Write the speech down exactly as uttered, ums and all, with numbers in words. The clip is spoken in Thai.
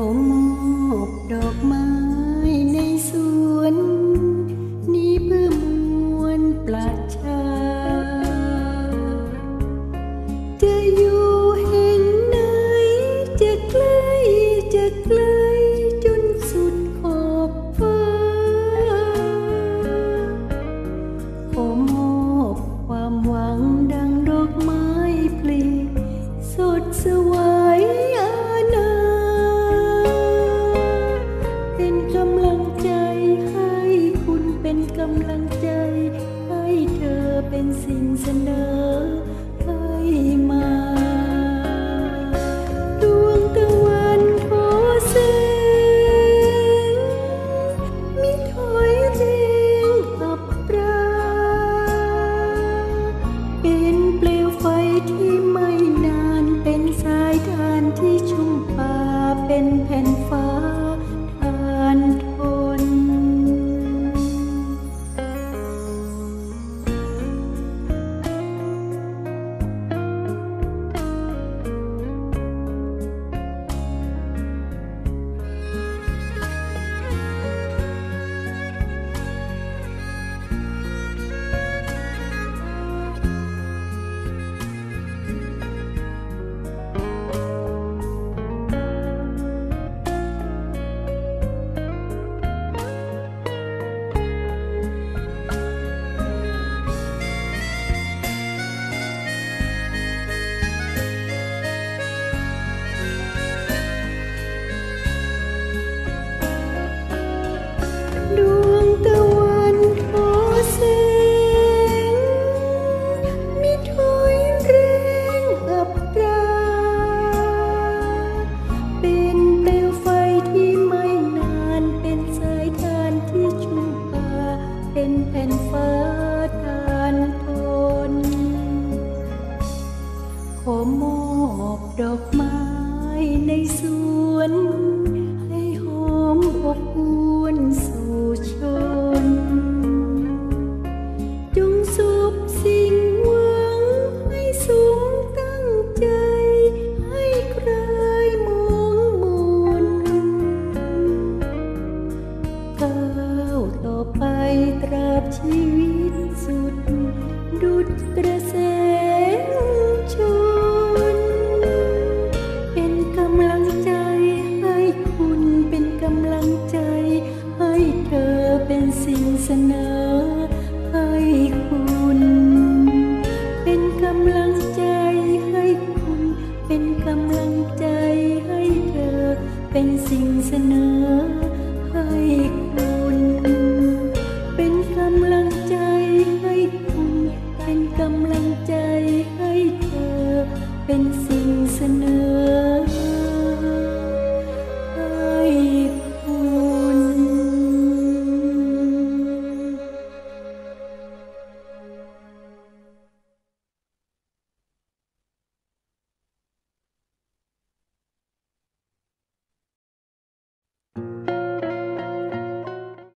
มอบดอกไม้ในสวนนี้เพื่อมวลประชาจะอยู่แห่งไหนจะไกลจะไกลจนสุดขอบฟ้าขอมอบความหวังดังดอกไม้พลีสดสวยอาณาเป็นกำลังใจให้คุณเป็นกำลังใจให้เธอเป็นสิ่งเสนอให้มาดวงตะวันโทแสงมิถอยเร่งอับปราเป็นเปลวไฟที่ไม่นานเป็นสายทานที่ชุ่มป่าเป็นแผ่นฟ้าทานทนดวงตะวันโทแสงมิถอยเร่งอับปราเป็นเปลวไฟที่ไม่นานเป็นสายทานที่ชุ่มป่าเป็นแผ่นฟ้าทานทนขอมอบดอกไม้ในสวนให้หอมอบอุ่นสู่ชนจงสุบสิ่งหวังให้สูงตั้งใจให้ใครมองมนก้าวต่อไปตราบชีวิตสุดดุจกระแสชนเป็นกำลังใจให้คุณเป็นกำลังใจให้เธอเป็นสิ่งเสนอให้คุณเป็นกำลังใจให้คุณเป็นกำลังใจให้เธอเป็นสิ่งเสนอให้คุณ